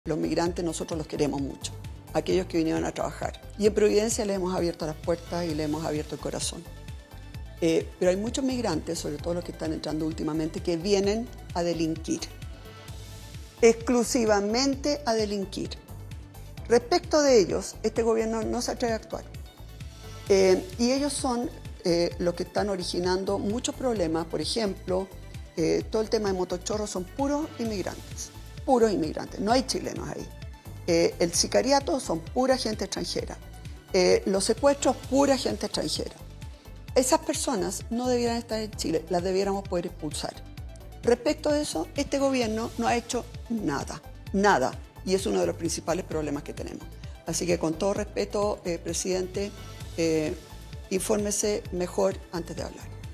Los migrantes nosotros los queremos mucho, aquellos que vinieron a trabajar. Y en Providencia les hemos abierto las puertas y les hemos abierto el corazón. Pero hay muchos migrantes, sobre todo los que están entrando últimamente, que vienen a delinquir. Exclusivamente a delinquir. Respecto de ellos, este gobierno no se atreve a actuar. Y ellos son los que están originando muchos problemas. Por ejemplo, todo el tema de motochorros son puros inmigrantes. Puros inmigrantes, no hay chilenos ahí. El sicariato son pura gente extranjera. Los secuestros, pura gente extranjera. Esas personas no debieran estar en Chile, las debiéramos poder expulsar. Respecto de eso, este gobierno no ha hecho nada, nada. Y es uno de los principales problemas que tenemos. Así que con todo respeto, presidente, infórmese mejor antes de hablar.